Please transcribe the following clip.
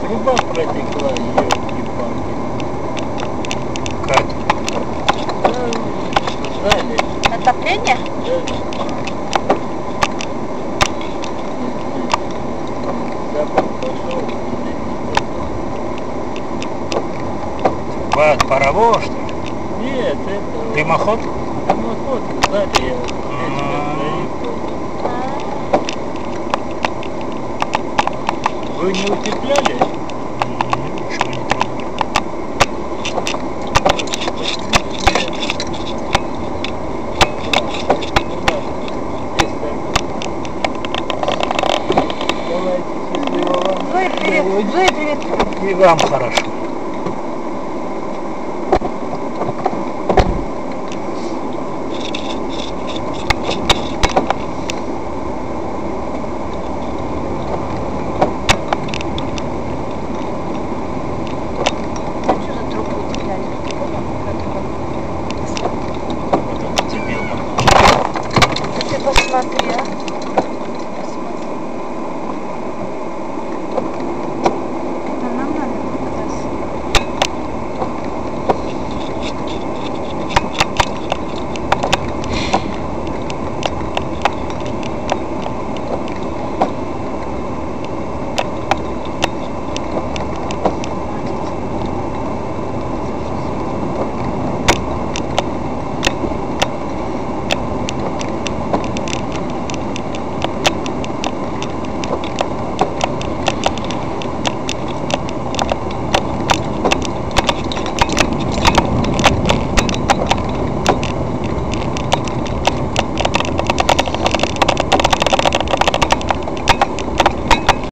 Труба протекла, елки-палки. Катя. Сзади. Отопление? Запах пошел. От парового, что ли? Нет, это... Дымоход? Дымоход, сзади я Вы не утепляли? Ничего не трогали. Зоя, привет. Зоя, привет. И вам хорошо.